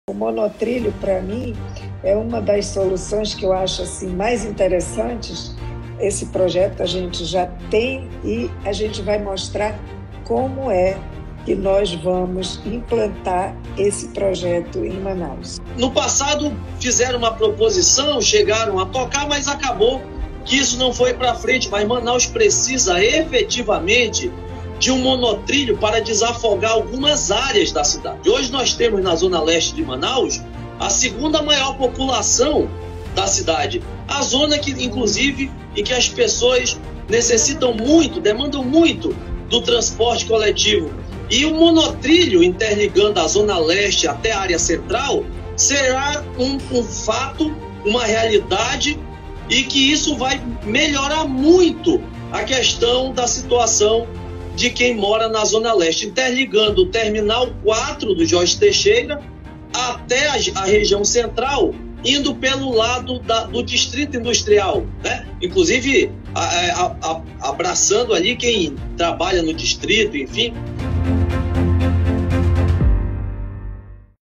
O monotrilho, para mim, é uma das soluções que eu acho assim, mais interessantes. Esse projeto a gente já tem e a gente vai mostrar como é que nós vamos implantar esse projeto em Manaus. No passado, fizeram uma proposição, chegaram a tocar, mas acabou que isso não foi para frente. Mas Manaus precisa efetivamente de um monotrilho para desafogar algumas áreas da cidade. Hoje nós temos na zona leste de Manaus a segunda maior população da cidade. A zona que, inclusive, em que as pessoas necessitam muito, demandam muito do transporte coletivo. E o monotrilho interligando a zona leste até a área central será um fato, uma realidade, e que isso vai melhorar muito a questão da situação de quem mora na Zona Leste, interligando o Terminal 4 do Jorge Teixeira até a região central, indo pelo lado do Distrito Industrial, né? Inclusive abraçando ali quem trabalha no distrito, enfim.